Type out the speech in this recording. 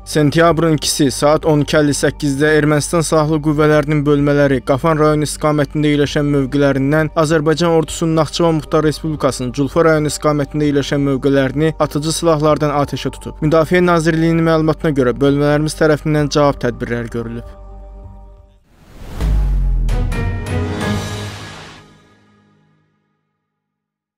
Sentyabrın 2-si saat 12:58-də Ermənistan Silahlı Qüvvələrinin bölmələri Qafan rayonu istiqamətində yerləşən mövqelərindən Azərbaycan ordusunun Naxçıvan Muxtar Respublikasının Culfa rayonu istiqamətində yerləşən mövqelərini atıcı silahlardan atəşə tutub. Müdafiə Nazirliyinin məlumatına görə bölmələrimiz tərəfindən cavab tədbirləri görülüb.